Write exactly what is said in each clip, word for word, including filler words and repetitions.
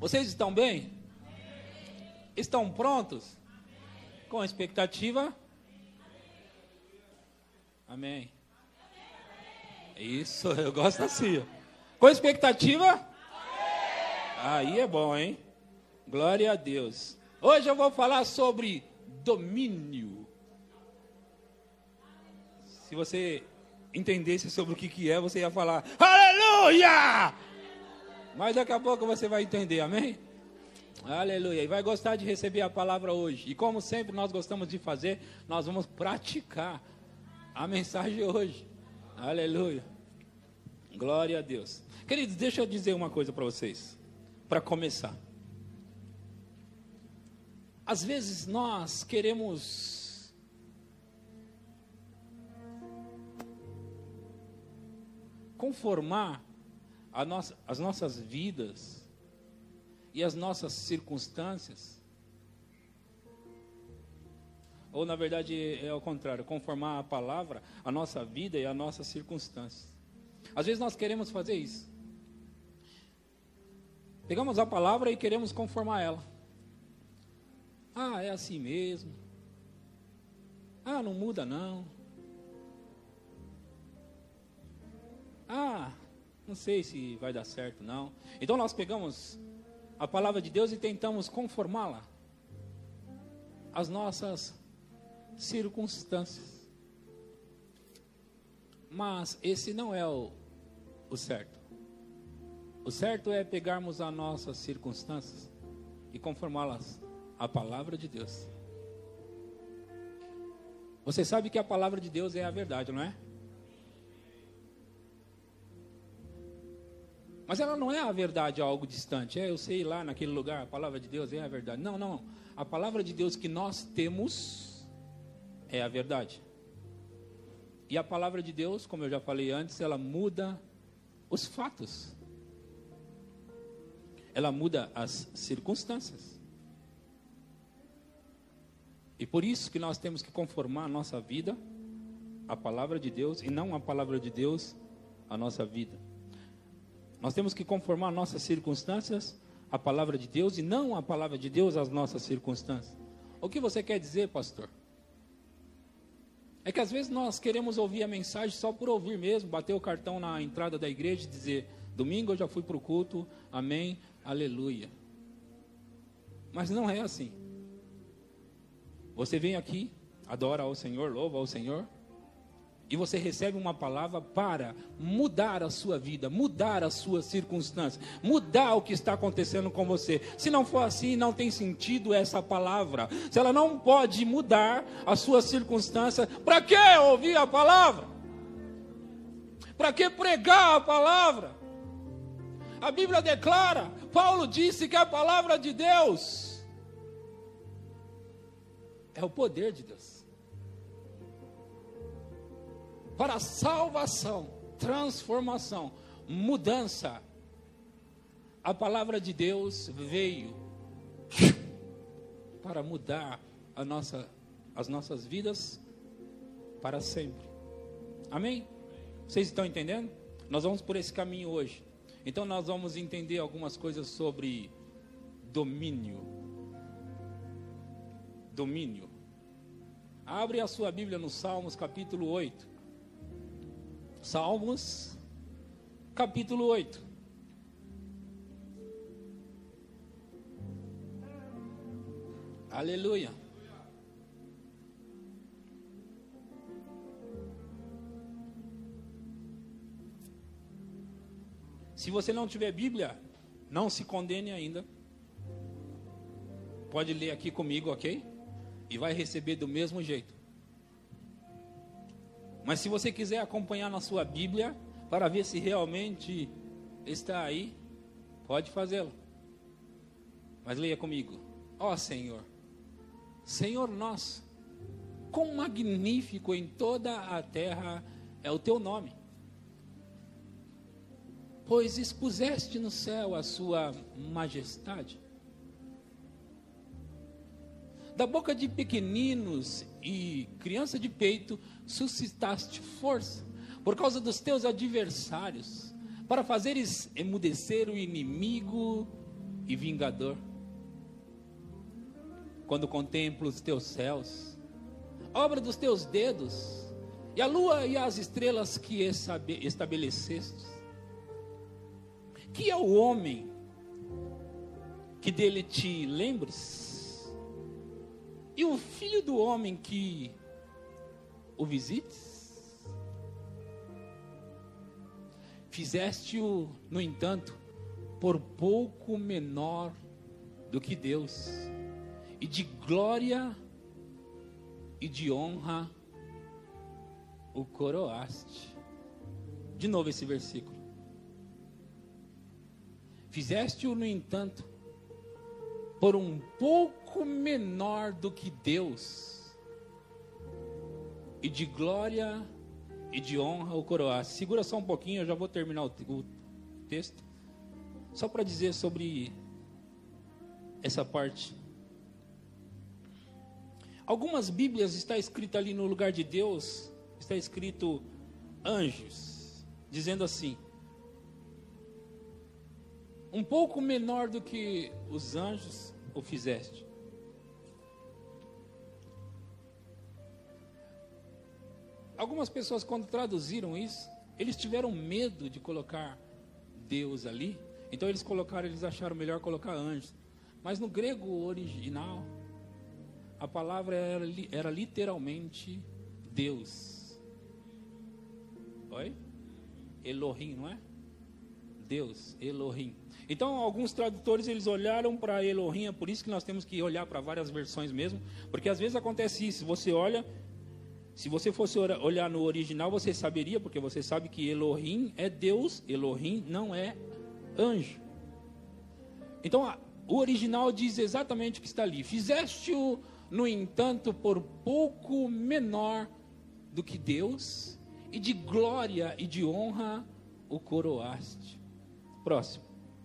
Vocês estão bem? Estão prontos? Com expectativa? Amém. Isso, eu gosto assim. Com expectativa? Aí é bom, hein? Glória a Deus. Hoje eu vou falar sobre domínio. Se você entendesse sobre o que, que é, você ia falar aleluia! Mas daqui a pouco você vai entender, amém? Aleluia. E vai gostar de receber a palavra hoje. E como sempre nós gostamos de fazer, nós vamos praticar a mensagem hoje. Aleluia. Glória a Deus. Queridos, deixa eu dizer uma coisa para vocês. Para começar. Às vezes nós queremos conformar a nossa, as nossas vidas e as nossas circunstâncias, ou na verdade é ao contrário, conformar a palavra, a nossa vida e as nossas circunstâncias. Às vezes nós queremos fazer isso. Pegamos a palavra e queremos conformar ela. Ah, é assim mesmo. Ah, não muda não. Ah, não sei se vai dar certo não. Então nós pegamos a palavra de Deus e tentamos conformá-la às nossas circunstâncias. Mas esse não é o, o certo. O certo é pegarmos as nossas circunstâncias e conformá-las à palavra de Deus. Você sabe que a palavra de Deus é a verdade, não é? Mas ela não é a verdade, algo distante. É, eu sei lá naquele lugar, a palavra de Deus é a verdade. Não, não. A palavra de Deus que nós temos é a verdade. E a palavra de Deus, como eu já falei antes, ela muda os fatos. Ela muda as circunstâncias. E por isso que nós temos que conformar a nossa vida à palavra de Deus e não a palavra de Deus à nossa vida. Nós temos que conformar nossas circunstâncias à palavra de Deus e não a palavra de Deus às nossas circunstâncias. O que você quer dizer, pastor? É que às vezes nós queremos ouvir a mensagem só por ouvir mesmo, bater o cartão na entrada da igreja e dizer, domingo eu já fui para o culto, amém, aleluia. Mas não é assim. Você vem aqui, adora ao Senhor, louva ao Senhor, e você recebe uma palavra para mudar a sua vida, mudar as suas circunstâncias, mudar o que está acontecendo com você. Se não for assim, não tem sentido essa palavra. Se ela não pode mudar a sua circunstância, para que ouvir a palavra? Para que pregar a palavra? A Bíblia declara, Paulo disse que a palavra de Deus é o poder de Deus. Para salvação, transformação, mudança. A palavra de Deus veio para mudar a nossa, as nossas vidas para sempre. Amém? Vocês estão entendendo? Nós vamos por esse caminho hoje. Então nós vamos entender algumas coisas sobre domínio. Domínio. Abre a sua Bíblia no Salmos capítulo oito. Salmos, capítulo oito. Aleluia. Se você não tiver Bíblia, não se condene ainda. Pode ler aqui comigo, ok? E vai receber do mesmo jeito. Mas se você quiser acompanhar na sua Bíblia, para ver se realmente está aí, pode fazê-lo. Mas leia comigo. Ó Senhor, Senhor nosso, quão magnífico em toda a terra é o teu nome. Pois expuseste no céu a sua majestade. Da boca de pequeninos e criança de peito, suscitaste força, por causa dos teus adversários, para fazeres emudecer o inimigo e vingador. Quando contemplo os teus céus, obra dos teus dedos, e a lua e as estrelas que estabelecestes. Que é o homem que dele te lembres, e o filho do homem que o visites? Fizeste-o, no entanto, por pouco menor do que Deus, e de glória e de honra o coroaste. De novo esse versículo. Fizeste-o, no entanto, por um pouco menor do que Deus, e de glória e de honra o coroaste. Segura só um pouquinho, eu já vou terminar o, o texto. Só para dizer sobre essa parte. Algumas Bíblias está escrito ali no lugar de Deus, está escrito anjos, dizendo assim: um pouco menor do que os anjos o fizeste. Algumas pessoas, quando traduziram isso, eles tiveram medo de colocar Deus ali, então eles colocaram, eles acharam melhor colocar anjos. Mas no grego original, a palavra era, era literalmente Deus. Oi? Elohim, não é? Deus, Elohim. Então, alguns tradutores, eles olharam para Elohim, é por isso que nós temos que olhar para várias versões mesmo, porque às vezes acontece isso, você olha, se você fosse olhar no original, você saberia, porque você sabe que Elohim é Deus, Elohim não é anjo. Então, a, o original diz exatamente o que está ali: fizeste-o, no entanto, por pouco menor do que Deus, e de glória e de honra o coroaste. Próximo.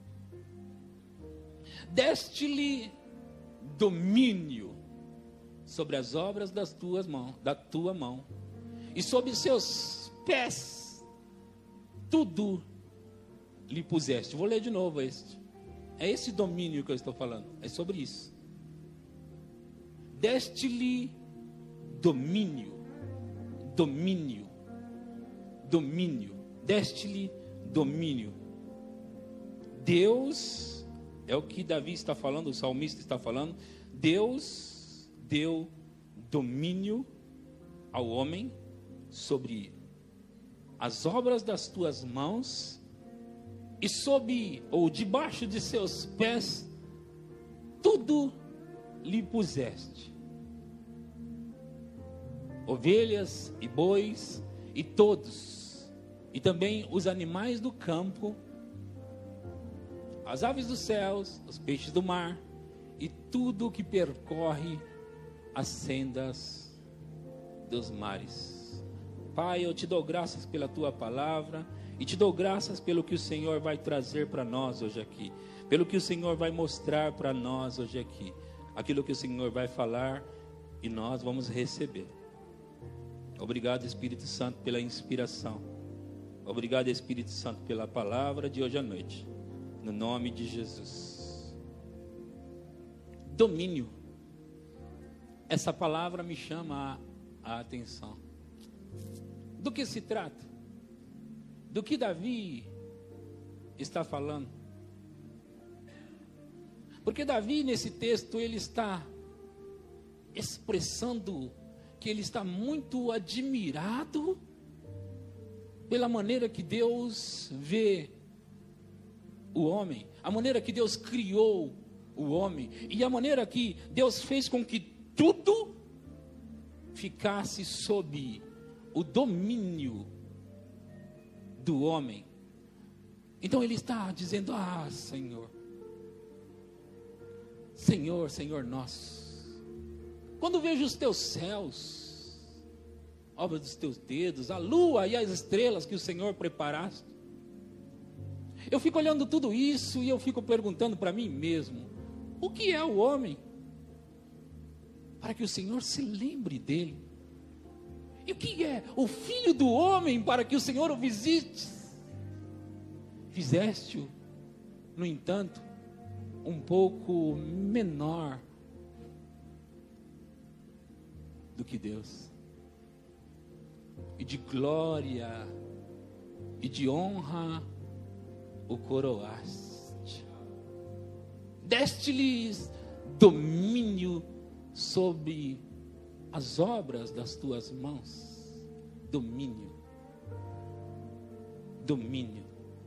Deste-lhe domínio sobre as obras das tuas mãos, da tua mão, e sobre seus pés tudo lhe puseste. Vou ler de novo este. É esse domínio que eu estou falando, é sobre isso. Deste-lhe domínio, domínio, domínio, deste-lhe domínio. Deus, é o que Davi está falando, o salmista está falando, Deus deu domínio ao homem sobre as obras das tuas mãos, e sob ou debaixo de seus pés tudo lhe puseste: ovelhas e bois e todos, e também os animais do campo, as aves dos céus, os peixes do mar, e tudo que percorre as sendas dos mares. Pai, eu te dou graças pela tua palavra, e te dou graças pelo que o Senhor vai trazer para nós hoje aqui, pelo que o Senhor vai mostrar para nós hoje aqui, aquilo que o Senhor vai falar e nós vamos receber. Obrigado, Espírito Santo, pela inspiração. Obrigado, Espírito Santo, pela palavra de hoje à noite, no nome de Jesus. Domínio. Essa palavra me chama a, a atenção. Do que se trata? Do que Davi está falando? Porque Davi, nesse texto, ele está expressando que ele está muito admirado pela maneira que Deus vê o homem, a maneira que Deus criou o homem, e a maneira que Deus fez com que tudo ficasse sob o domínio do homem. Então ele está dizendo: ah, Senhor, Senhor, Senhor nosso, quando vejo os teus céus, obra dos teus dedos, a lua e as estrelas que o Senhor preparaste, eu fico olhando tudo isso e eu fico perguntando para mim mesmo: o que é o homem para que o Senhor se lembre dele? E o que é o filho do homem para que o Senhor o visite? Fizeste-o, no entanto, um pouco menor do que Deus. E de glória e de honra o coroaste. Deste-lhes domínio sobre as obras das tuas mãos. Domínio. Domínio.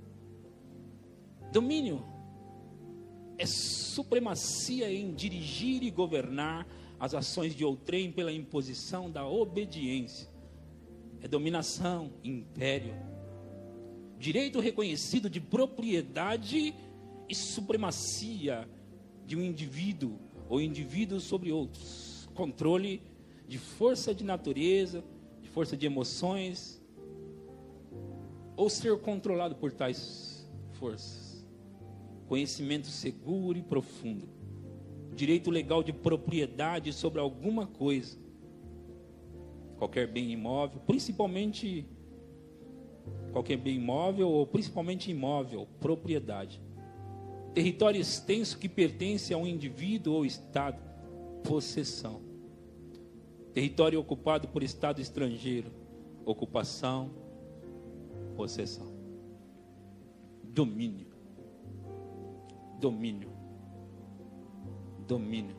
Domínio é supremacia em dirigir e governar as ações de outrem pela imposição da obediência. É dominação, império. Direito reconhecido de propriedade e supremacia de um indivíduo ou indivíduos sobre outros. Controle de força de natureza, de força de emoções, ou ser controlado por tais forças. Conhecimento seguro e profundo. Direito legal de propriedade sobre alguma coisa. Qualquer bem imóvel, principalmente qualquer bem imóvel ou principalmente imóvel, propriedade. Território extenso que pertence a um indivíduo ou estado, possessão. Território ocupado por estado estrangeiro, ocupação, possessão. Domínio. Domínio. Domínio.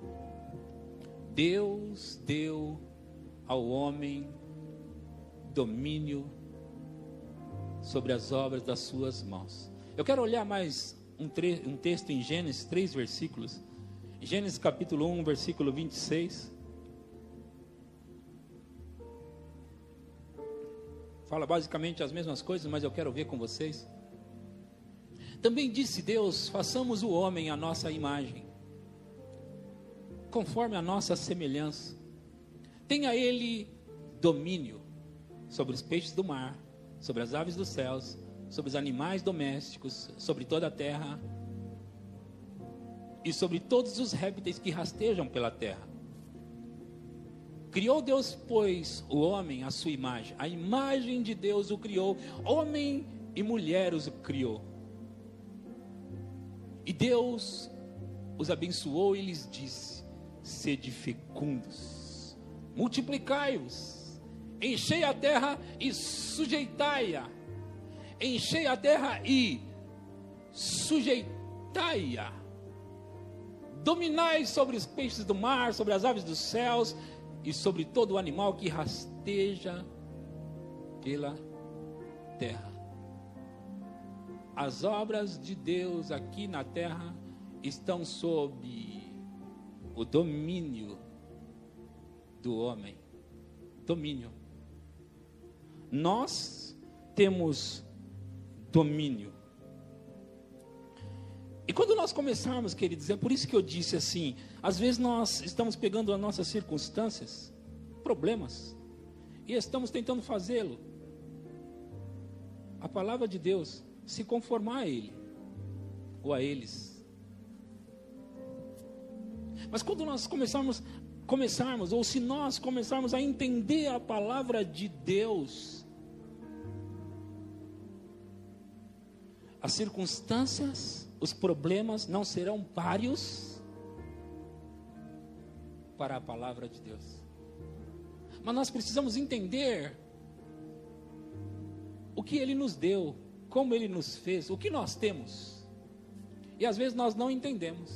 Deus deu ao homem domínio sobre as obras das suas mãos. Eu quero olhar mais um, tre- um texto em Gênesis, três versículos. Gênesis capítulo um, versículo vinte e seis. Fala basicamente as mesmas coisas, mas eu quero ver com vocês. Também disse Deus: façamos o homem à nossa imagem, conforme a nossa semelhança. Tenha ele domínio sobre os peixes do mar, sobre as aves dos céus, sobre os animais domésticos, sobre toda a terra e sobre todos os répteis que rastejam pela terra. Criou Deus, pois, o homem à sua imagem. A imagem de Deus o criou. Homem e mulher os criou. E Deus os abençoou e lhes disse: sede fecundos, multiplicai-vos, enchei a terra e sujeitai-a. Enchei a terra e sujeitai-a. Dominai sobre os peixes do mar, sobre as aves dos céus e sobre todo o animal que rasteja pela terra. As obras de Deus aqui na terra estão sob o domínio do homem. Domínio. Nós temos domínio. E quando nós começarmos, queridos, é por isso que eu disse assim, às vezes nós estamos pegando as nossas circunstâncias, problemas, e estamos tentando fazê-lo, a palavra de Deus, se conformar a Ele, ou a eles. Mas quando nós começarmos, começarmos, ou se nós começarmos a entender a palavra de Deus, as circunstâncias, os problemas não serão páreos para a palavra de Deus. Mas nós precisamos entender o que Ele nos deu, como Ele nos fez, o que nós temos. E às vezes nós não entendemos.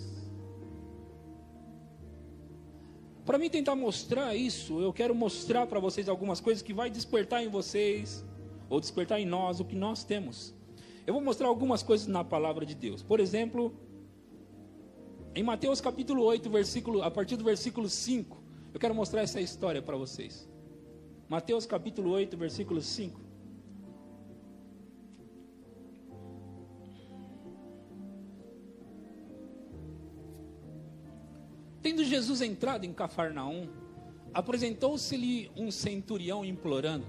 Para mim tentar mostrar isso, eu quero mostrar para vocês algumas coisas que vai despertar em vocês, ou despertar em nós o que nós temos. Eu vou mostrar algumas coisas na palavra de Deus. Por exemplo, em Mateus capítulo oito, versículo, a partir do versículo cinco, eu quero mostrar essa história para vocês. Mateus capítulo oito, versículo cinco. Tendo Jesus entrado em Cafarnaum, apresentou-se-lhe um centurião implorando: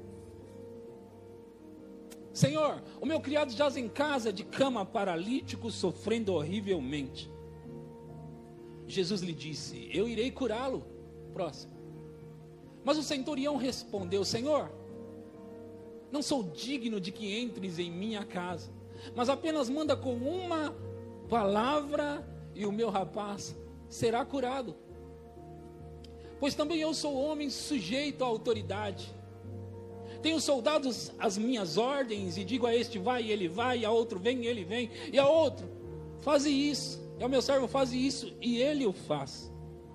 Senhor, o meu criado jaz em casa de cama paralítico, sofrendo horrivelmente. Jesus lhe disse: eu irei curá-lo. Próximo. Mas o centurião respondeu: Senhor, não sou digno de que entres em minha casa, mas apenas manda com uma palavra e o meu rapaz será curado. Pois também eu sou homem sujeito à autoridade. Tenho soldados às minhas ordens, e digo a este vai, e ele vai, e a outro vem, e ele vem, e a outro faze isso, e ao meu servo faze isso, e ele o faz.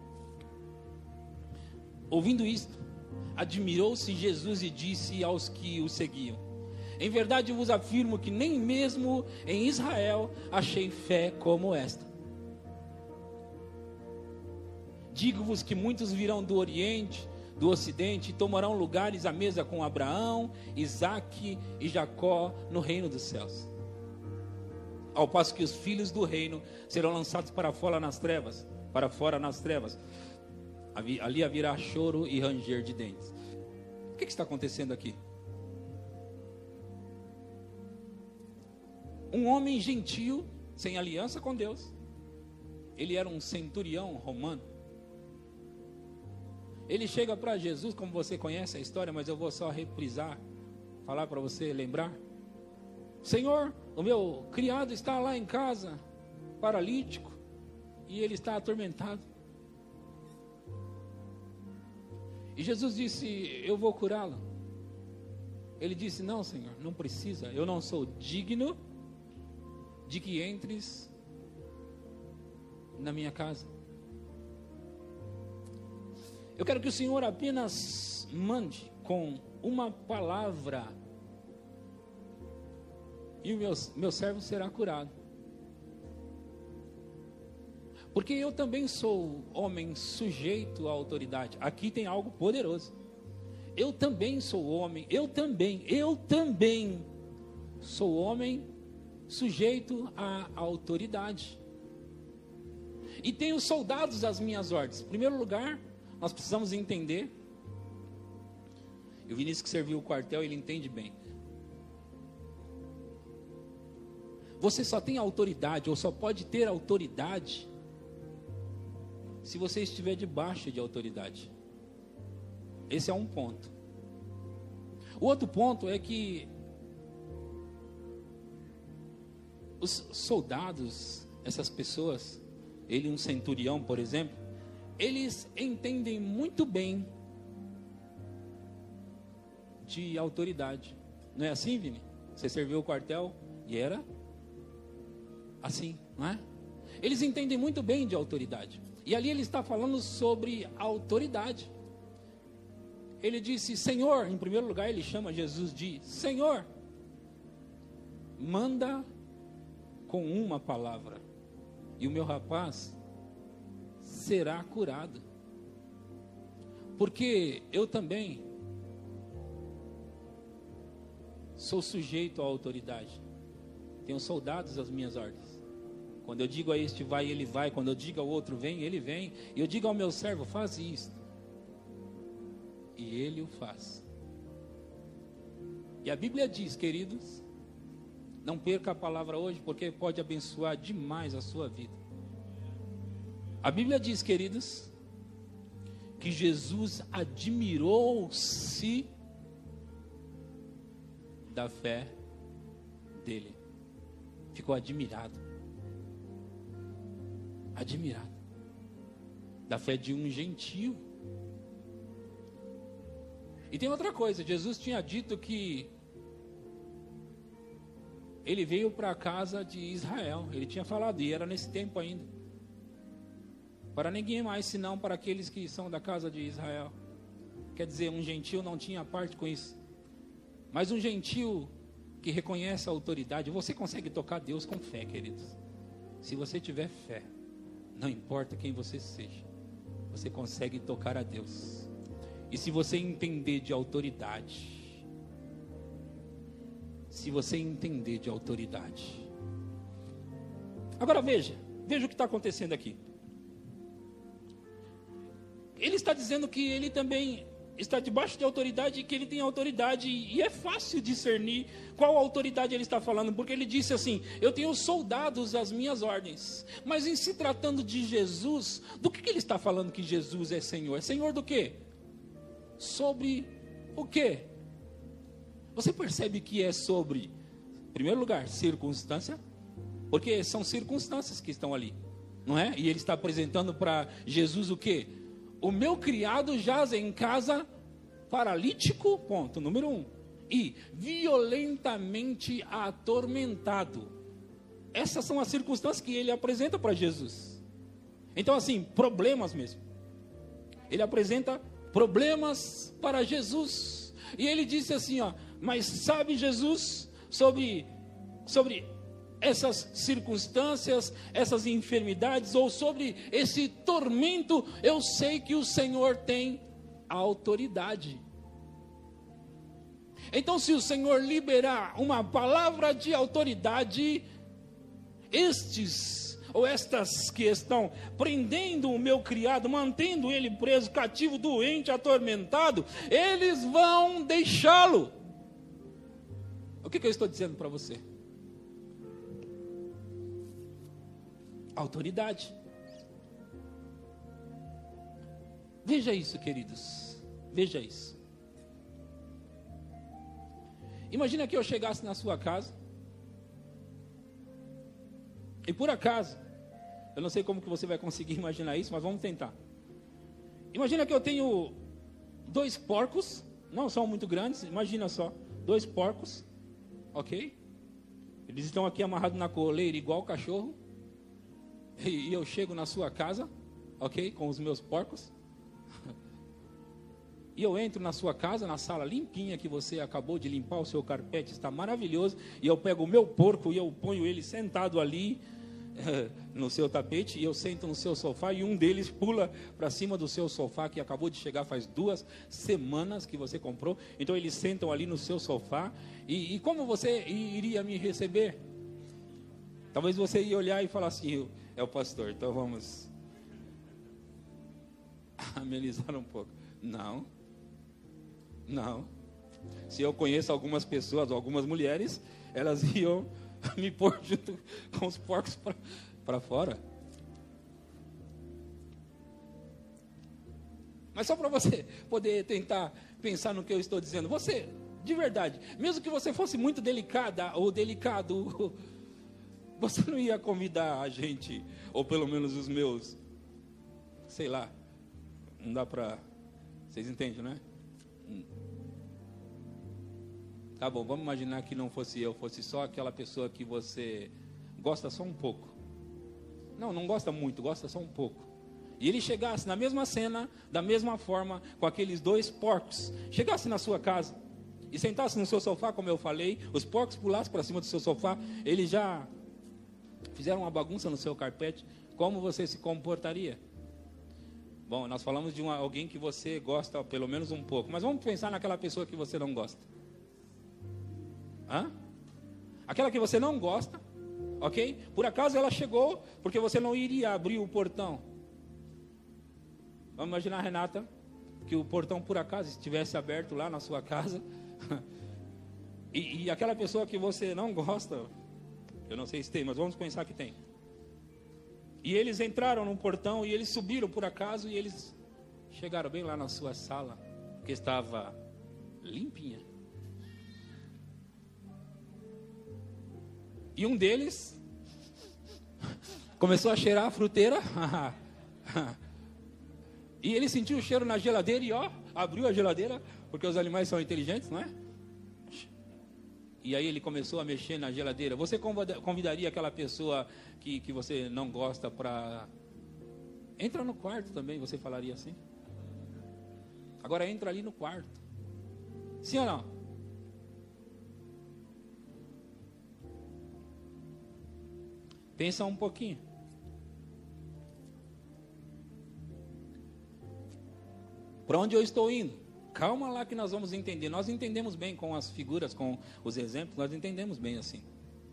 Ouvindo isto, admirou-se Jesus e disse aos que o seguiam: em verdade vos afirmo que nem mesmo em Israel achei fé como esta. Digo-vos que muitos virão do Oriente, do Ocidente, e tomarão lugares à mesa com Abraão, Isaque e Jacó no reino dos céus. Ao passo que os filhos do reino serão lançados para fora nas trevas, para fora nas trevas. Ali haverá choro e ranger de dentes. O que está acontecendo aqui? Um homem gentil, sem aliança com Deus. Ele era um centurião romano. Ele chega para Jesus, como você conhece a história, mas eu vou só reprisar, falar para você lembrar. Senhor, o meu criado está lá em casa, paralítico, e ele está atormentado. E Jesus disse: eu vou curá-lo. Ele disse: não, Senhor, não precisa, eu não sou digno de que entres na minha casa. Eu quero que o Senhor apenas mande com uma palavra, e o meu, meu servo será curado. Porque eu também sou homem sujeito à autoridade. Aqui tem algo poderoso. Eu também sou homem, eu também, eu também sou homem sujeito à autoridade. E tenho soldados às minhas ordens. Em primeiro lugar, nós precisamos entender. E o Vinícius que serviu o quartel, ele entende bem. Você só tem autoridade, ou só pode ter autoridade, se você estiver debaixo de autoridade. Esse é um ponto. O outro ponto é que os soldados, essas pessoas, ele um centurião, por exemplo, eles entendem muito bem de autoridade. Não é assim, Vini? Você serviu o quartel e era assim, não é? Eles entendem muito bem de autoridade. E ali ele está falando sobre autoridade. Ele disse: Senhor, em primeiro lugar ele chama Jesus de Senhor. Manda com uma palavra, e o meu rapaz será curado. Porque eu também sou sujeito à autoridade. Tenho soldados às minhas ordens. Quando eu digo a este vai, ele vai. Quando eu digo ao outro vem, ele vem. E eu digo ao meu servo, faz isto, e ele o faz. E a Bíblia diz, queridos, não perca a palavra hoje, porque pode abençoar demais a sua vida. A Bíblia diz, queridos, que Jesus admirou-se da fé dele. Ficou admirado. Admirado da fé de um gentio. E tem outra coisa, Jesus tinha dito que ele veio para a casa de Israel. Ele tinha falado, e era nesse tempo ainda, para ninguém mais senão para aqueles que são da casa de Israel. Quer dizer, um gentio não tinha parte com isso, mas um gentio que reconhece a autoridade. Você consegue tocar Deus com fé, queridos. Se você tiver fé, não importa quem você seja, você consegue tocar a Deus. E se você entender de autoridade, se você entender de autoridade. Agora veja, veja o que está acontecendo aqui. Ele está dizendo que ele também está debaixo de autoridade, e que ele tem autoridade, e é fácil discernir qual autoridade ele está falando, porque ele disse assim: eu tenho soldados às minhas ordens. Mas em se tratando de Jesus, do que, que ele está falando que Jesus é Senhor? É Senhor do quê? Sobre o quê? Você percebe que é sobre, em primeiro lugar, circunstância, porque são circunstâncias que estão ali. não é? E ele está apresentando para Jesus o quê? O meu criado jaz em casa paralítico, ponto número um, e violentamente atormentado. Essas são as circunstâncias que ele apresenta para Jesus. Então assim, problemas mesmo. Ele apresenta problemas para Jesus. E ele disse assim, ó, mas sabe Jesus, sobre, sobre essas circunstâncias, essas enfermidades, ou sobre esse tormento, eu sei que o Senhor tem autoridade. Então se o Senhor liberar uma palavra de autoridade, estes ou estas que estão prendendo o meu criado, mantendo ele preso, cativo, doente, atormentado, eles vão deixá-lo. O que, que eu estou dizendo para você? Autoridade. Veja isso, queridos. Veja isso. Imagina que eu chegasse na sua casa e por acaso, eu não sei como que você vai conseguir imaginar isso, mas vamos tentar. Imagina que eu tenho dois porcos, não são muito grandes, imagina só, dois porcos, ok? Eles estão aqui amarrados na coleira igual cachorro, e, e eu chego na sua casa, ok? Com os meus porcos, e eu entro na sua casa, na sala limpinha que você acabou de limpar, o seu carpete está maravilhoso, e eu pego o meu porco e eu ponho ele sentado ali no seu tapete, e eu sento no seu sofá, e um deles pula para cima do seu sofá, que acabou de chegar faz duas semanas que você comprou. Então eles sentam ali no seu sofá, e, e como você iria me receber? Talvez você ia olhar e falar assim, é o pastor, então vamos amenizar um pouco. Não, não. Se eu conheço algumas pessoas, algumas mulheres, elas iam me pôr junto com os porcos para fora. Mas só para você poder tentar pensar no que eu estou dizendo. Você, de verdade, mesmo que você fosse muito delicada ou delicado, você não ia convidar a gente, ou pelo menos os meus, sei lá, não dá para... Vocês entendem, né? Tá bom, vamos imaginar que não fosse eu, fosse só aquela pessoa que você gosta só um pouco. Não, não gosta muito, gosta só um pouco. E ele chegasse na mesma cena, da mesma forma, com aqueles dois porcos, chegasse na sua casa e sentasse no seu sofá, como eu falei, os porcos pulassem para cima do seu sofá, eles já fizeram uma bagunça no seu carpete, como você se comportaria? Bom, nós falamos de uma, alguém que você gosta pelo menos um pouco, mas vamos pensar naquela pessoa que você não gosta. Hã? Aquela que você não gosta, ok? Por acaso ela chegou, porque você não iria abrir o portão. Vamos imaginar, Renata, que o portão por acaso estivesse aberto lá na sua casa, e, e aquela pessoa que você não gosta, eu não sei se tem, mas vamos pensar que tem. E eles entraram no portão e eles subiram por acaso e eles chegaram bem lá na sua sala, que estava limpinha. E um deles começou a cheirar a fruteira. E ele sentiu o cheiro na geladeira e ó, abriu a geladeira, porque os animais são inteligentes, não é? E aí ele começou a mexer na geladeira. Você convidaria aquela pessoa que, que você não gosta para... Entra no quarto também, você falaria assim? Agora entra ali no quarto. Sim ou não? Pensa um pouquinho. Para onde eu estou indo? Calma lá que nós vamos entender. Nós entendemos bem com as figuras, com os exemplos, nós entendemos bem assim.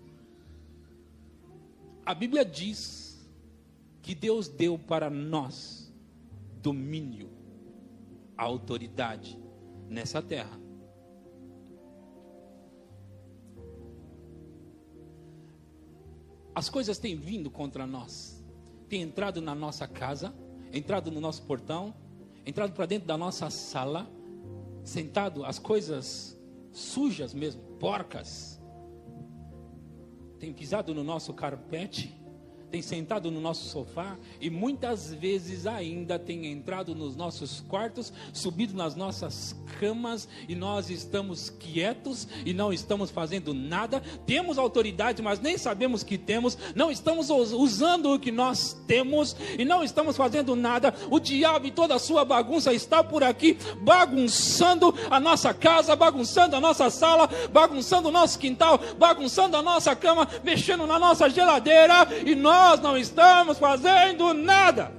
A Bíblia diz que Deus deu para nós domínio, autoridade nessa terra. As coisas têm vindo contra nós, têm entrado na nossa casa, entrado no nosso portão, entrado para dentro da nossa sala, sentado, as coisas sujas mesmo, porcas, tem pisado no nosso carpete, tem sentado no nosso sofá e muitas vezes ainda tem entrado nos nossos quartos, subido nas nossas camas e nós estamos quietos e não estamos fazendo nada. Temos autoridade, mas nem sabemos que temos, não estamos usando o que nós temos e não estamos fazendo nada. O diabo e toda a sua bagunça está por aqui, bagunçando a nossa casa, bagunçando a nossa sala, bagunçando o nosso quintal, bagunçando a nossa cama, mexendo na nossa geladeira, e nós Nós não estamos fazendo nada.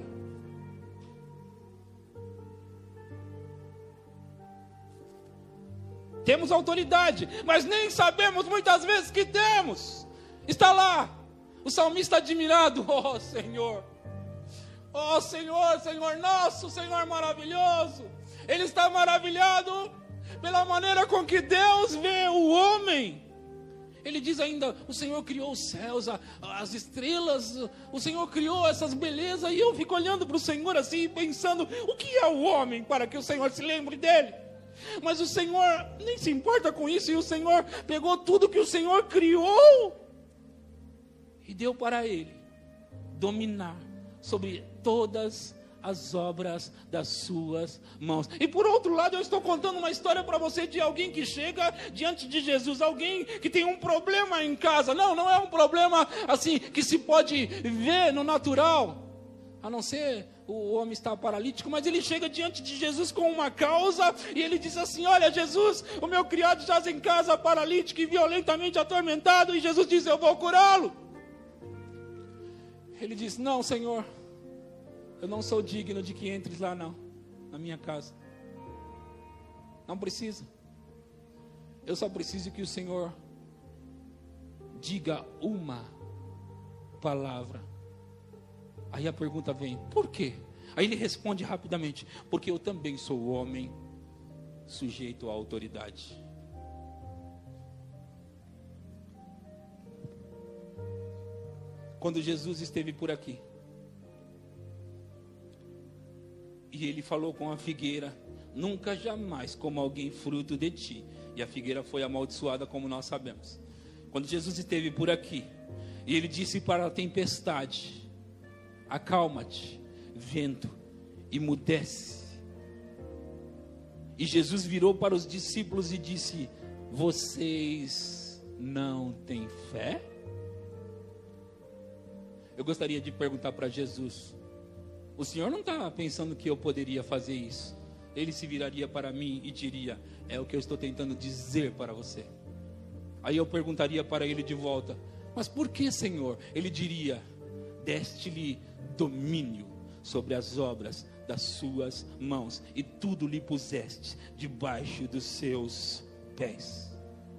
Temos autoridade, mas nem sabemos muitas vezes que temos. Está lá, o salmista admirado. Oh Senhor, oh Senhor, Senhor nosso, Senhor maravilhoso. Ele está maravilhado pela maneira com que Deus vê o homem. Ele diz ainda, o Senhor criou os céus, as estrelas, o Senhor criou essas belezas, e eu fico olhando para o Senhor assim, pensando, o que é o homem para que o Senhor se lembre dele? Mas o Senhor nem se importa com isso, e o Senhor pegou tudo que o Senhor criou, e deu para ele dominar sobre todas as obras das suas mãos. E por outro lado, eu estou contando uma história para você de alguém que chega diante de Jesus, alguém que tem um problema em casa. Não, não é um problema assim que se pode ver no natural, a não ser o homem estar paralítico, mas ele chega diante de Jesus com uma causa, e ele diz assim: olha Jesus, o meu criado jaz em casa paralítico e violentamente atormentado, e Jesus diz: eu vou curá-lo. Ele diz: não Senhor, eu não sou digno de que entres lá não, na minha casa. Não precisa. Eu só preciso que o Senhor diga uma palavra. Aí a pergunta vem: por quê? Aí ele responde rapidamente: porque eu também sou homem sujeito à autoridade. Quando Jesus esteve por aqui, e ele falou com a figueira: nunca jamais coma alguém fruto de ti. E a figueira foi amaldiçoada, como nós sabemos. Quando Jesus esteve por aqui, e ele disse para a tempestade: acalma-te, vento, emudece. E Jesus virou para os discípulos e disse: vocês não têm fé? Eu gostaria de perguntar para Jesus: o Senhor não está pensando que eu poderia fazer isso? Ele se viraria para mim e diria: é o que eu estou tentando dizer para você. Aí eu perguntaria para ele de volta: mas por que, Senhor? Ele diria: deste-lhe domínio sobre as obras das suas mãos, e tudo lhe puseste debaixo dos seus pés.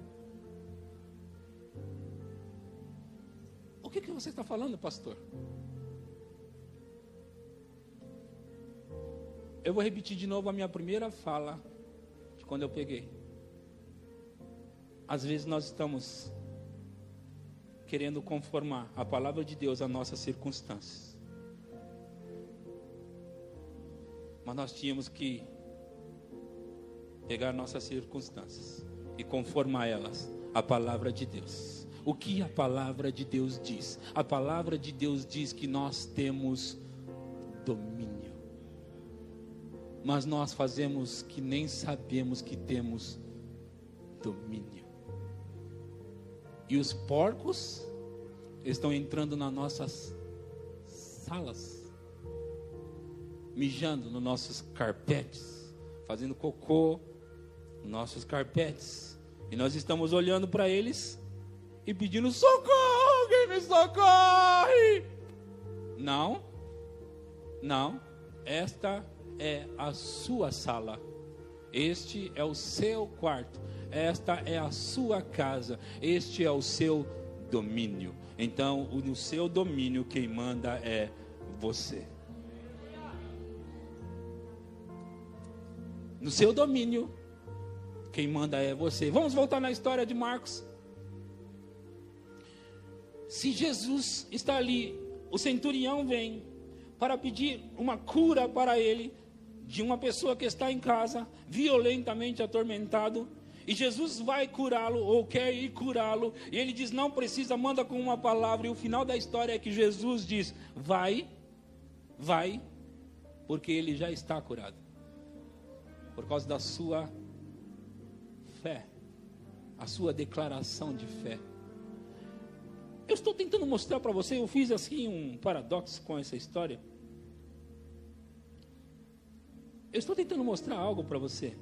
O que, que você está falando, pastor? Eu vou repetir de novo a minha primeira fala de quando eu peguei. Às vezes nós estamos querendo conformar a palavra de Deus às nossas circunstâncias. Mas nós tínhamos que pegar nossas circunstâncias e conformar elas à palavra de Deus. O que a palavra de Deus diz? A palavra de Deus diz que nós temos domínio. Mas nós fazemos que nem sabemos que temos domínio. E os porcos estão entrando nas nossas salas, mijando nos nossos carpetes, fazendo cocô nos nossos carpetes. E nós estamos olhando para eles e pedindo: socorro, alguém me socorre. Não, não, esta é a sua sala, este é o seu quarto, esta é a sua casa, este é o seu domínio. Então, no seu domínio, quem manda é você. No seu domínio, quem manda é você. Vamos voltar na história de Marcos. Se Jesus está ali, o centurião vem para pedir uma cura para ele, de uma pessoa que está em casa, violentamente atormentado. E Jesus vai curá-lo, ou quer ir curá-lo. E ele diz, não precisa, manda com uma palavra. E o final da história é que Jesus diz, vai, vai, porque ele já está curado. Por causa da sua fé. A sua declaração de fé. Eu estou tentando mostrar para você, eu fiz assim um paradoxo com essa história. Eu estou tentando mostrar algo para você.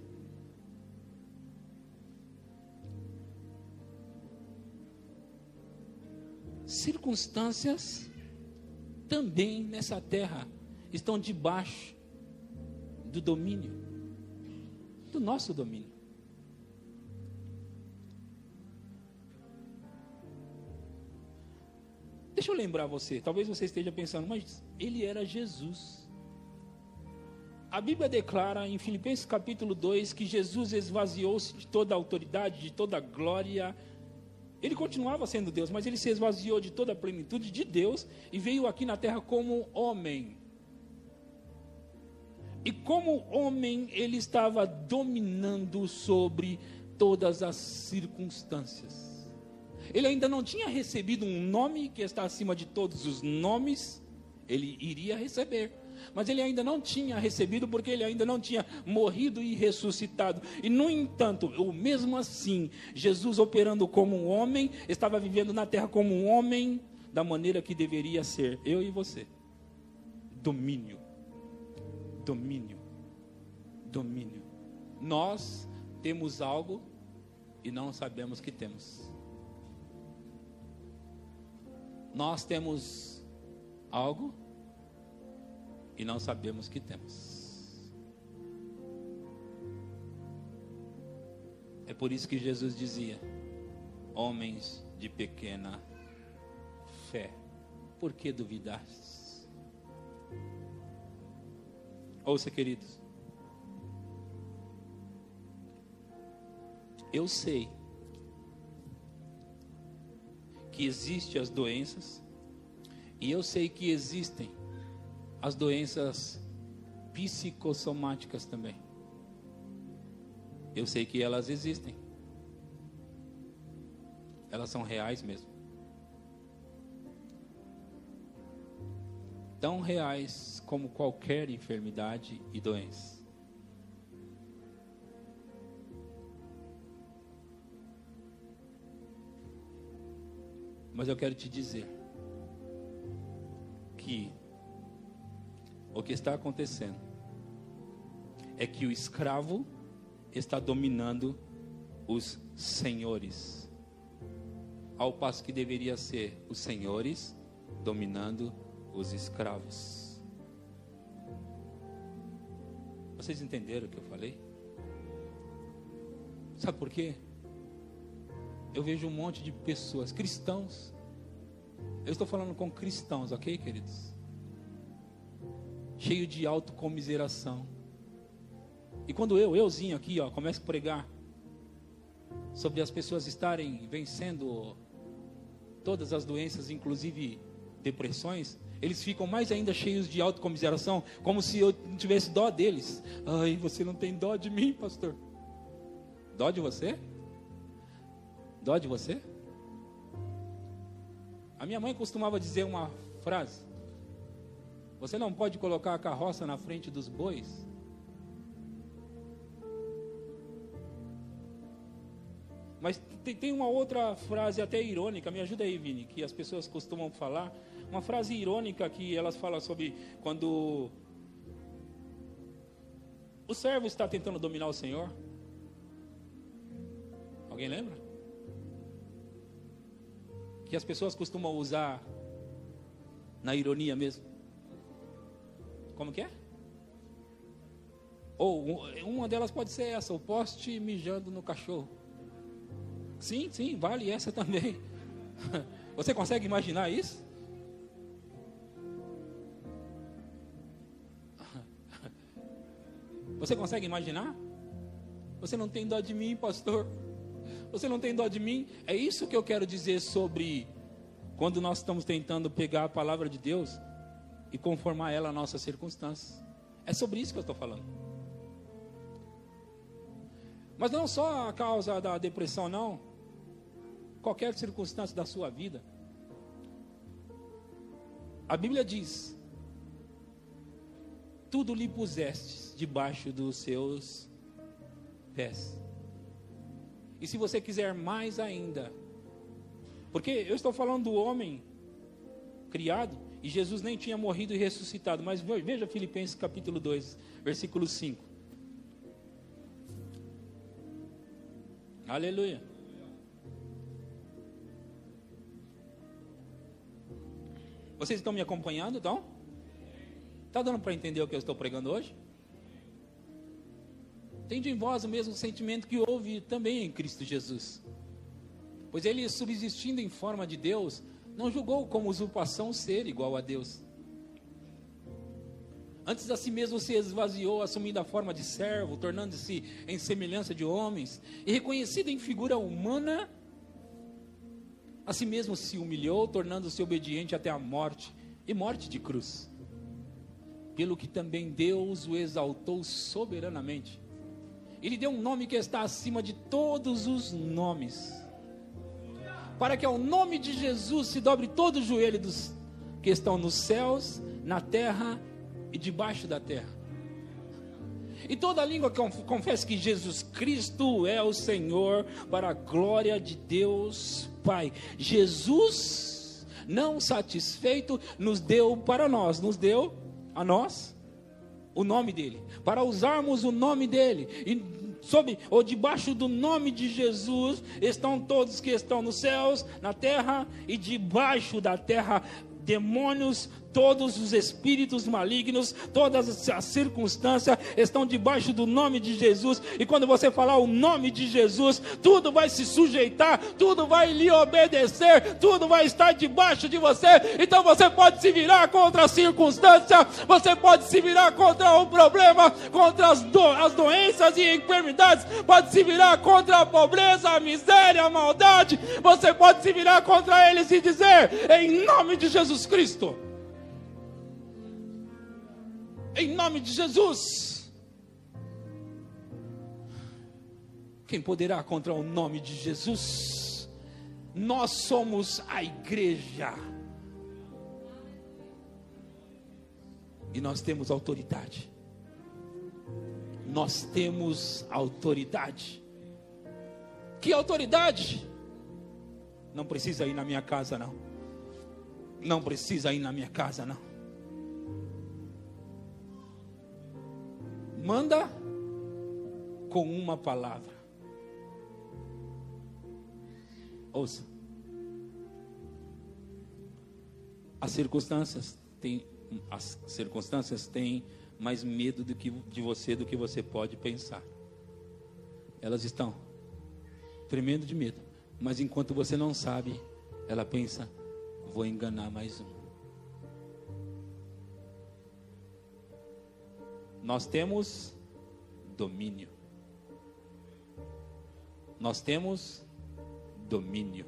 Circunstâncias também nessa terra estão debaixo do domínio, do nosso domínio. Deixa eu lembrar você, talvez você esteja pensando, mas ele era Jesus. A Bíblia declara em Filipenses capítulo dois que Jesus esvaziou-se de toda a autoridade, de toda a glória. Ele continuava sendo Deus, mas ele se esvaziou de toda a plenitude de Deus e veio aqui na terra como homem. E como homem, ele estava dominando sobre todas as circunstâncias. Ele ainda não tinha recebido um nome que está acima de todos os nomes. Ele iria receber, mas ele ainda não tinha recebido, porque ele ainda não tinha morrido e ressuscitado. E no entanto, ou mesmo assim, Jesus operando como um homem, estava vivendo na terra como um homem, da maneira que deveria ser, eu e você. Domínio, domínio, domínio. Nós temos algo e não sabemos que temos. Nós temos algo e não sabemos que temos. É por isso que Jesus dizia, homens de pequena fé, por que duvidastes? Ouça, queridos, eu sei que existem as doenças, e eu sei que existem as doenças psicossomáticas também. Eu sei que elas existem. Elas são reais mesmo. Tão reais como qualquer enfermidade e doença. Mas eu quero te dizer que o que está acontecendo é que o escravo está dominando os senhores, ao passo que deveria ser os senhores dominando os escravos. Vocês entenderam o que eu falei? Sabe por quê? Eu vejo um monte de pessoas, cristãos. Eu estou falando com cristãos, ok, queridos? Cheio de autocomiseração. E quando eu, euzinho aqui, ó, começo a pregar sobre as pessoas estarem vencendo todas as doenças, inclusive depressões, eles ficam mais ainda cheios de autocomiseração, como se eu não tivesse dó deles. Ai, você não tem dó de mim, pastor? Dó de você? Dó de você? A minha mãe costumava dizer uma frase: você não pode colocar a carroça na frente dos bois. Mas tem, tem uma outra frase até irônica, me ajuda aí, Vini, que as pessoas costumam falar. Uma frase irônica que elas falam sobre quando o servo está tentando dominar o Senhor. Alguém lembra? Que as pessoas costumam usar na ironia mesmo. Como que é? Ou uma delas pode ser essa, o poste mijando no cachorro. Sim, sim, vale essa também. Você consegue imaginar isso? Você consegue imaginar? Você não tem dó de mim, pastor? Você não tem dó de mim? É isso que eu quero dizer sobre quando nós estamos tentando pegar a palavra de Deus e conformar ela às nossas circunstâncias. É sobre isso que eu estou falando. Mas não só a causa da depressão, não. Qualquer circunstância da sua vida. A Bíblia diz: tudo lhe pusestes debaixo dos seus pés. E se você quiser mais ainda, porque eu estou falando do homem criado, e Jesus nem tinha morrido e ressuscitado, mas veja Filipenses capítulo dois, versículo cinco. Aleluia. Vocês estão me acompanhando, então? Está dando para entender o que eu estou pregando hoje? Tende em vós o mesmo sentimento que houve também em Cristo Jesus. Pois ele, subsistindo em forma de Deus, não julgou como usurpação ser igual a Deus. Antes a si mesmo se esvaziou, assumindo a forma de servo, tornando-se em semelhança de homens, e reconhecido em figura humana, a si mesmo se humilhou, tornando-se obediente até a morte, e morte de cruz. Pelo que também Deus o exaltou soberanamente. Ele deu um nome que está acima de todos os nomes, para que ao nome de Jesus se dobre todo o joelho dos que estão nos céus, na terra e debaixo da terra. E toda língua confesse que Jesus Cristo é o Senhor, para a glória de Deus Pai. Jesus, não satisfeito, nos deu para nós, nos deu a nós o nome dele, para usarmos o nome dele. E sob ou debaixo do nome de Jesus estão todos que estão nos céus, na terra e debaixo da terra, demônios, todos os espíritos malignos, todas as circunstâncias estão debaixo do nome de Jesus. E quando você falar o nome de Jesus, tudo vai se sujeitar, tudo vai lhe obedecer, tudo vai estar debaixo de você. Então você pode se virar contra a circunstância, você pode se virar contra o problema, contra as, do, as doenças e enfermidades, pode se virar contra a pobreza, a miséria, a maldade. Você pode se virar contra eles e dizer: em nome de Jesus Cristo, em nome de Jesus. Quem poderá contra o nome de Jesus? Nós somos a igreja. E nós temos autoridade. Nós temos autoridade. Que autoridade? Não precisa ir na minha casa, não. Não precisa ir na minha casa, não. Manda com uma palavra. Ouça. As circunstâncias têm, as circunstâncias têm mais medo do que, de você do que você pode pensar. Elas estão tremendo de medo. Mas enquanto você não sabe, ela pensa: vou enganar mais um. Nós temos domínio. Nós temos domínio.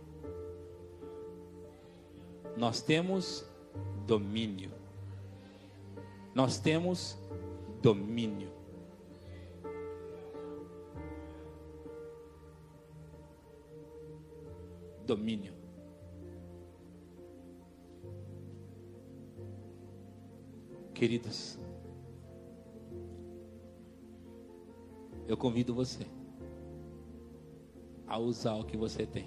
Nós temos domínio. Nós temos domínio. Domínio. Queridos, eu convido você a usar o que você tem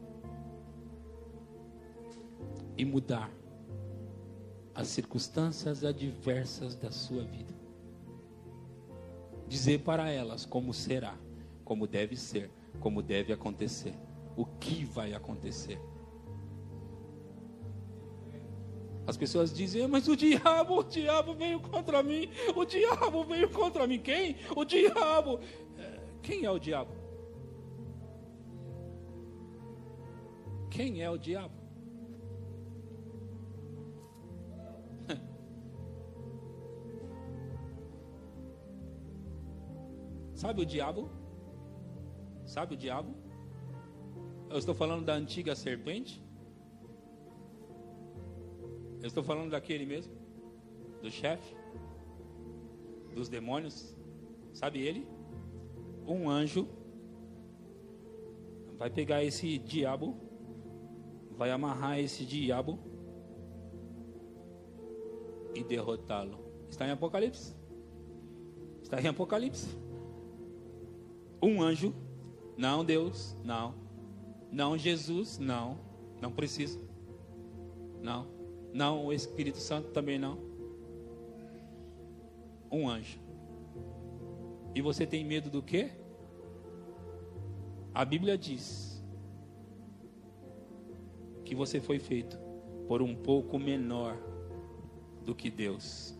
e mudar as circunstâncias adversas da sua vida. Dizer para elas como será, como deve ser, como deve acontecer, o que vai acontecer. As pessoas dizem: mas o diabo, o diabo veio contra mim, o diabo veio contra mim. Quem? O diabo. Quem é o diabo? Quem é o diabo? Sabe o diabo? Sabe o diabo? Eu estou falando da antiga serpente. Eu estou falando daquele mesmo, do chefe, dos demônios. Sabe ele? Um anjo vai pegar esse diabo, vai amarrar esse diabo e derrotá-lo. Está em Apocalipse? Está em Apocalipse. Um anjo, não Deus, não. Não Jesus, não. Não precisa. Não. Não o Espírito Santo também não. Um anjo. E você tem medo do quê? A Bíblia diz que você foi feito por um pouco menor do que Deus.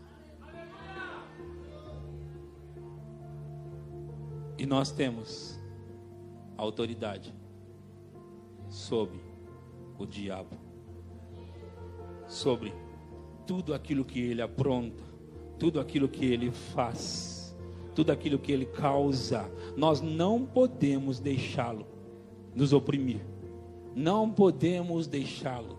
E nós temos autoridade sobre o diabo, sobre tudo aquilo que ele apronta, tudo aquilo que ele faz, tudo aquilo que ele causa. Nós não podemos deixá-lo nos oprimir, não podemos deixá-lo,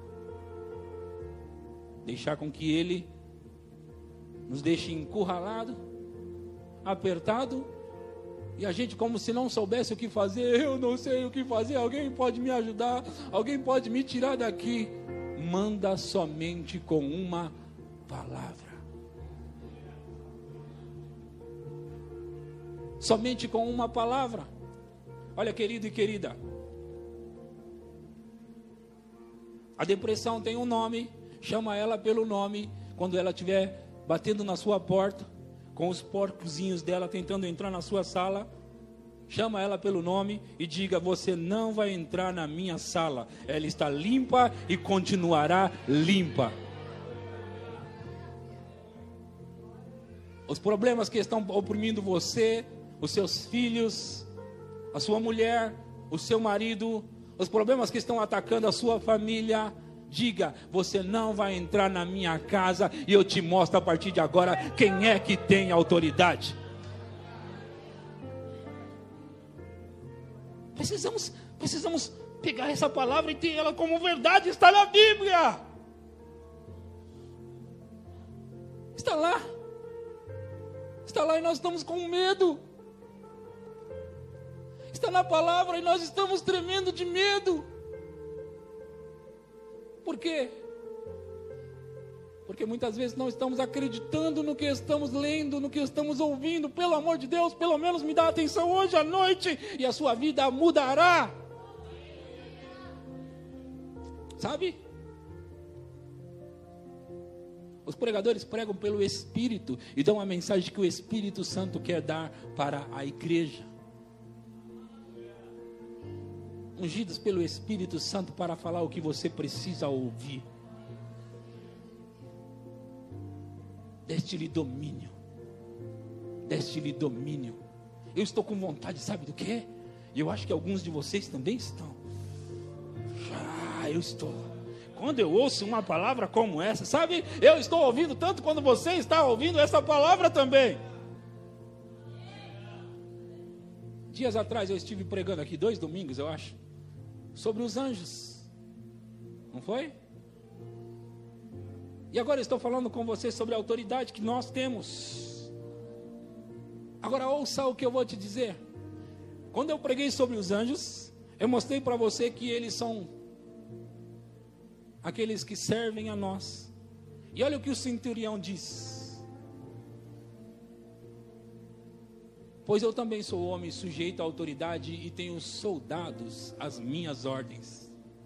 deixar com que ele nos deixe encurralado, apertado, e a gente como se não soubesse o que fazer. Eu não sei o que fazer, alguém pode me ajudar, alguém pode me tirar daqui. Manda somente com uma palavra. Somente com uma palavra. Olha, querido e querida, a depressão tem um nome. Chama ela pelo nome. Quando ela estiver batendo na sua porta, com os porcozinhos dela tentando entrar na sua sala, chama ela pelo nome e diga: você não vai entrar na minha sala. Ela está limpa e continuará limpa. Os problemas que estão oprimindo você, os seus filhos, a sua mulher, o seu marido, os problemas que estão atacando a sua família, diga: você não vai entrar na minha casa, e eu te mostro a partir de agora quem é que tem autoridade. Precisamos, precisamos pegar essa palavra e ter ela como verdade. Está na Bíblia. Está lá. Está lá e nós estamos com medo. Está na palavra e nós estamos tremendo de medo. Por quê? Porque muitas vezes não estamos acreditando no que estamos lendo, no que estamos ouvindo. Pelo amor de Deus, pelo menos me dá atenção hoje à noite e a sua vida mudará. Sabe? Os pregadores pregam pelo Espírito e dão a mensagem que o Espírito Santo quer dar para a igreja. Ungidos pelo Espírito Santo para falar o que você precisa ouvir. Deste-lhe domínio. Deste-lhe domínio. Eu estou com vontade, sabe do quê? E eu acho que alguns de vocês também estão. Ah, eu estou. Quando eu ouço uma palavra como essa, sabe? Eu estou ouvindo tanto quando você está ouvindo essa palavra também. Dias atrás eu estive pregando aqui, dois domingos eu acho, sobre os anjos. Não foi? E agora eu estou falando com você sobre a autoridade que nós temos. Agora ouça o que eu vou te dizer. Quando eu preguei sobre os anjos, eu mostrei para você que eles são aqueles que servem a nós. E olha o que o centurião diz: pois eu também sou homem sujeito à autoridade e tenho soldados às minhas ordens.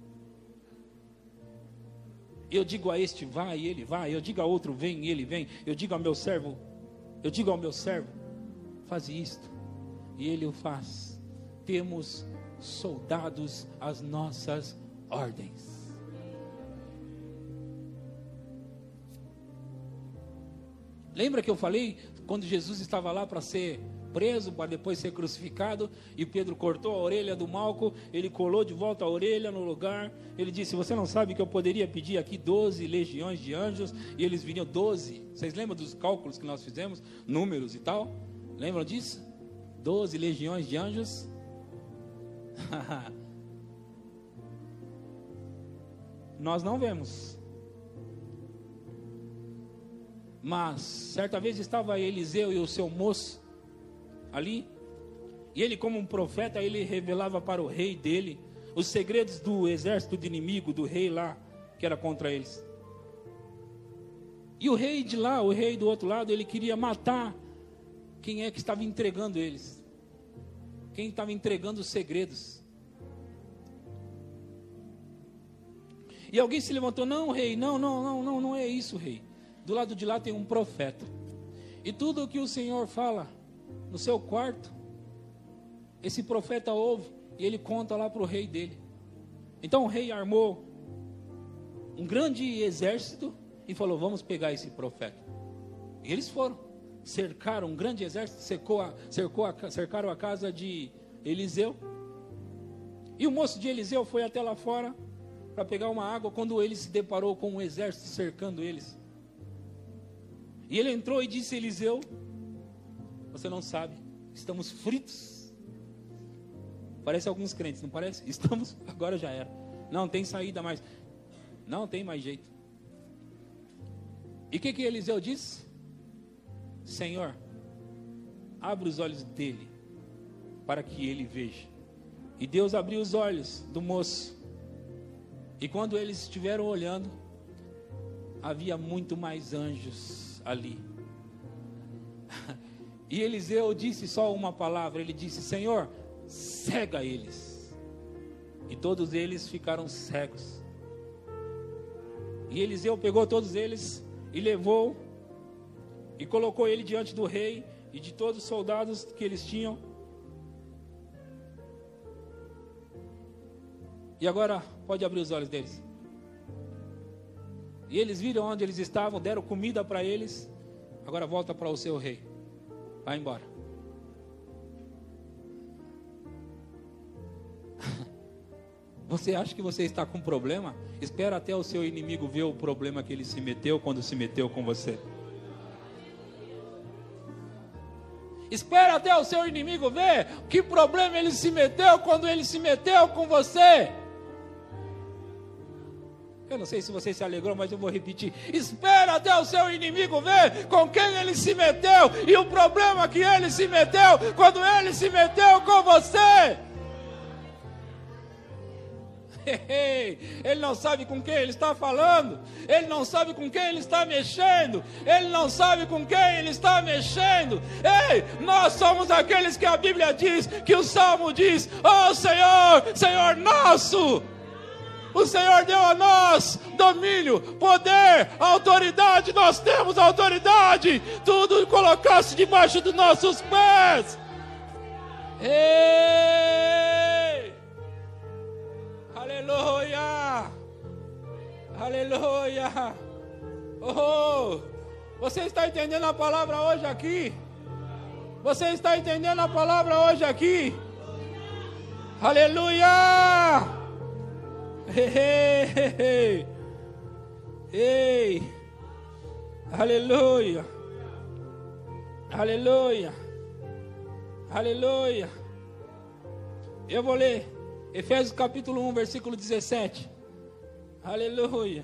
Eu digo a este vai, e ele vai. Eu digo a outro vem, e ele vem. Eu digo ao meu servo, eu digo ao meu servo, faz isto, e ele o faz. Temos soldados às nossas ordens. Lembra que eu falei quando Jesus estava lá para ser preso, para depois ser crucificado, e Pedro cortou a orelha do Malco, ele colou de volta a orelha no lugar, ele disse: você não sabe que eu poderia pedir aqui doze legiões de anjos, e eles viriam doze, vocês lembram dos cálculos que nós fizemos, números e tal, lembram disso? doze legiões de anjos, nós não vemos, mas certa vez estava Eliseu e o seu moço ali, E ele, como um profeta, ele revelava para o rei dele os segredos do exército de inimigo, do rei lá, que era contra eles. E o rei de lá, o rei do outro lado, ele queria matar quem é que estava entregando eles. Quem estava entregando os segredos. E alguém se levantou, não, rei, não, não, não, não, não é isso, rei. Do lado de lá tem um profeta. E tudo o que o Senhor fala no seu quarto, esse profeta ouve e ele conta lá para o rei dele. Então o rei armou um grande exército e falou, vamos pegar esse profeta. E eles foram, cercaram um grande exército, cercou a, cercou a, cercaram a casa de Eliseu. E o moço de Eliseu foi até lá fora para pegar uma água, quando ele se deparou com um exército cercando eles. E ele entrou e disse a Eliseu, você não sabe, estamos fritos. Parece alguns crentes, não parece? Estamos, agora já era. Não tem saída mais. Não tem mais jeito. E o que que Eliseu disse? Senhor, abre os olhos dele, para que ele veja. E Deus abriu os olhos do moço. E quando eles estiveram olhando, havia muito mais anjos ali. E Eliseu disse só uma palavra, ele disse, Senhor, cega eles. E todos eles ficaram cegos. E Eliseu pegou todos eles e levou e colocou ele diante do rei e de todos os soldados que eles tinham. E agora pode abrir os olhos deles. E eles viram onde eles estavam, deram comida para eles. Agora volta para o seu rei. Vai embora. Você acha que você está com problema? Espera até o seu inimigo ver o problema que ele se meteu quando se meteu com você. Espera até o seu inimigo ver que problema ele se meteu quando ele se meteu com você. Eu não sei se você se alegrou, mas eu vou repetir. Espera até o seu inimigo ver com quem ele se meteu e o problema que ele se meteu quando ele se meteu com você. Ele não sabe com quem ele está falando. Ele não sabe com quem ele está mexendo. Ele não sabe com quem ele está mexendo. Ei, nós somos aqueles que a Bíblia diz, que o Salmo diz, ó Senhor, Senhor nosso. O Senhor deu a nós domínio, poder, autoridade. Nós temos autoridade. Tudo colocasse debaixo dos nossos pés. Ei! Aleluia! Aleluia! Oh! Você está entendendo a palavra hoje aqui? Você está entendendo a palavra hoje aqui? Aleluia! Ei, ei, ei, ei, aleluia, aleluia, aleluia. Eu vou ler Efésios capítulo um, versículo dezessete. Aleluia.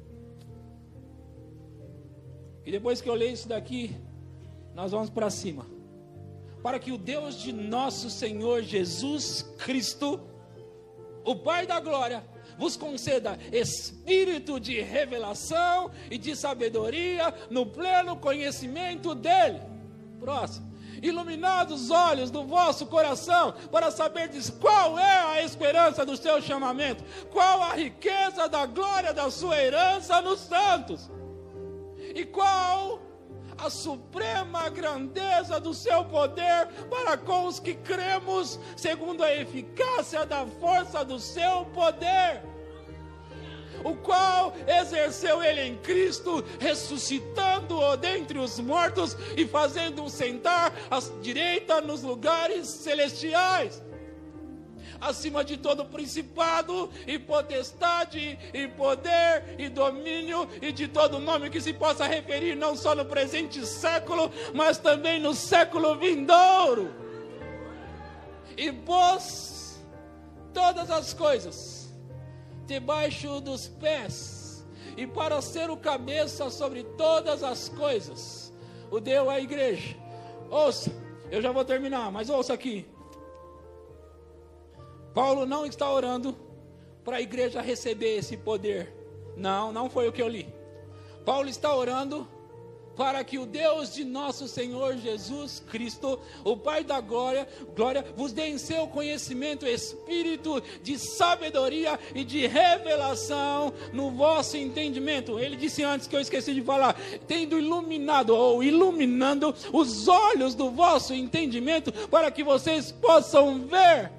E depois que eu ler isso daqui, nós vamos para cima. Para que o Deus de nosso Senhor Jesus Cristo, o Pai da glória, vos conceda espírito de revelação e de sabedoria no pleno conhecimento dele. Próximo. Iluminados os olhos do vosso coração, para saberdes qual é a esperança do seu chamamento, qual a riqueza da glória da sua herança nos santos, e qual a suprema grandeza do seu poder para com os que cremos, segundo a eficácia da força do seu poder, o qual exerceu ele em Cristo, ressuscitando-o dentre os mortos e fazendo-o sentar à direita nos lugares celestiais, acima de todo principado e potestade e poder e domínio e de todo nome que se possa referir, não só no presente século, mas também no século vindouro. E pôs todas as coisas debaixo dos pés, e para ser o cabeça sobre todas as coisas, o deu à igreja. Ouça, eu já vou terminar, mas ouça aqui. Paulo não está orando para a igreja receber esse poder. Não, não foi o que eu li. Paulo está orando para que o Deus de nosso Senhor Jesus Cristo, o Pai da glória, glória, vos dê em seu conhecimento espírito de sabedoria e de revelação no vosso entendimento. Ele disse antes, que eu esqueci de falar, tendo iluminado ou iluminando os olhos do vosso entendimento, para que vocês possam ver.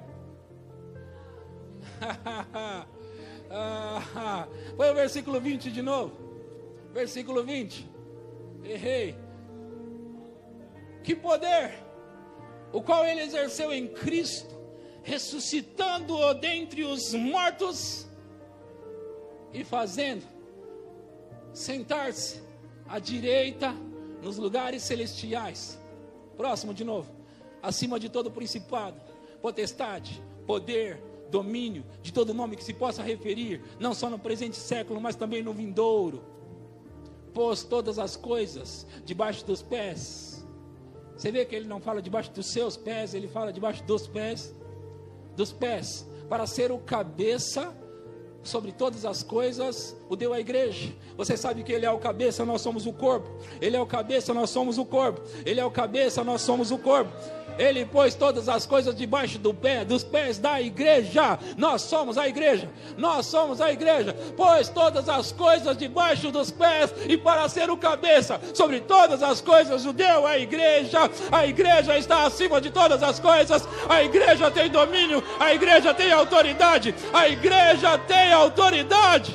Foi o versículo vinte de novo. Versículo vinte. Errei. Que poder, o qual ele exerceu em Cristo, ressuscitando-o dentre os mortos e fazendo sentar-se à direita nos lugares celestiais. Próximo de novo. Acima de todo principado, potestade, poder, domínio, de todo nome que se possa referir, não só no presente século, mas também no vindouro. Pôs todas as coisas debaixo dos pés. Você vê que ele não fala debaixo dos seus pés, ele fala debaixo dos pés, dos pés, para ser o cabeça sobre todas as coisas, o deu à igreja. Você sabe que ele é o cabeça, nós somos o corpo. Ele é o cabeça, nós somos o corpo. Ele é o cabeça, nós somos o corpo. Ele pôs todas as coisas debaixo do pé, dos pés da igreja. Nós somos a igreja. Nós somos a igreja. Pôs todas as coisas debaixo dos pés, e para ser o cabeça sobre todas as coisas, o deu à igreja. A igreja está acima de todas as coisas. A igreja tem domínio. A igreja tem autoridade. A igreja tem autoridade.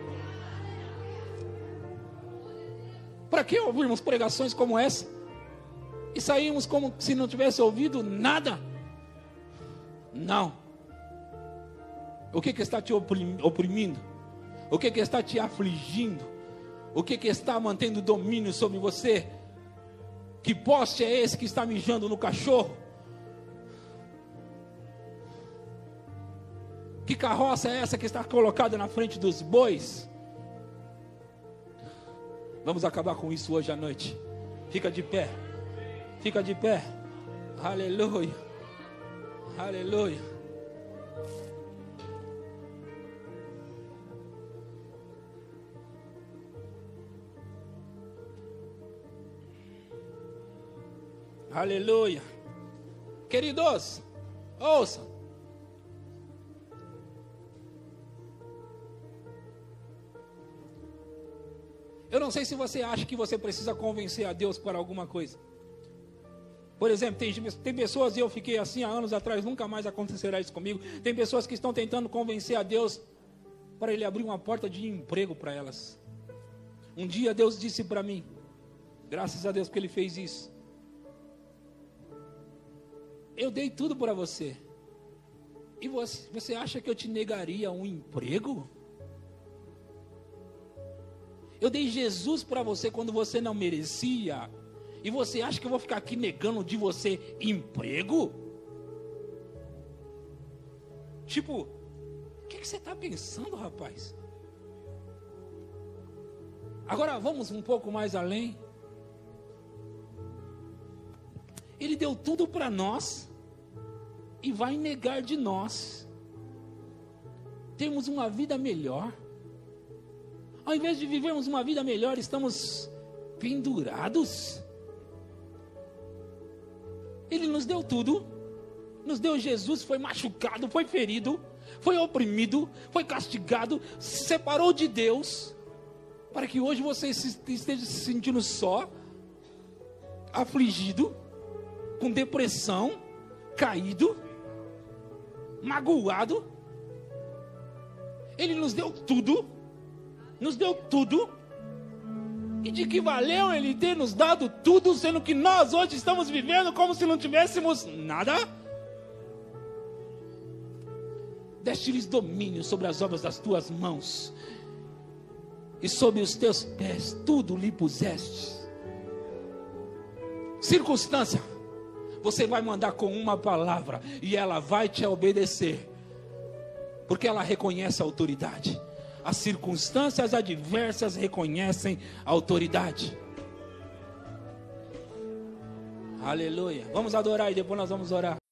Para que ouvirmos pregações como essa e saímos como se não tivesse ouvido nada? Não. O que que está te oprimindo? O que que está te afligindo? O que que está mantendo domínio sobre você? Que poste é esse que está mijando no cachorro? Que carroça é essa que está colocada na frente dos bois? Vamos acabar com isso hoje à noite. Fica de pé. Fica de pé. Aleluia. Aleluia. Aleluia. Queridos, ouçam. Eu não sei se você acha que você precisa convencer a Deus para alguma coisa. Por exemplo, tem, tem pessoas, e eu fiquei assim há anos atrás, nunca mais acontecerá isso comigo. Tem pessoas que estão tentando convencer a Deus para Ele abrir uma porta de emprego para elas. Um dia Deus disse para mim, graças a Deus porque Ele fez isso: eu dei tudo para você, e você, você acha que eu te negaria um emprego? Eu dei Jesus para você quando você não merecia, e você acha que eu vou ficar aqui negando de você emprego? Tipo, o que, que você está pensando, rapaz? Agora vamos um pouco mais além. Ele deu tudo para nós e vai negar de nós termos uma vida melhor. Ao invés de vivermos uma vida melhor, estamos pendurados. Ele nos deu tudo, nos deu Jesus, foi machucado, foi ferido, foi oprimido, foi castigado, se separou de Deus, para que hoje você esteja se sentindo só, afligido, com depressão, caído, magoado. Ele nos deu tudo, nos deu tudo. E de que valeu Ele ter nos dado tudo, sendo que nós hoje estamos vivendo como se não tivéssemos nada? Deste-lhes domínio sobre as obras das tuas mãos, e sobre os teus pés tudo lhe puseste. Circunstância, você vai mandar com uma palavra, e ela vai te obedecer, porque ela reconhece a autoridade. As circunstâncias adversas reconhecem a autoridade. Aleluia. Vamos adorar e depois nós vamos orar.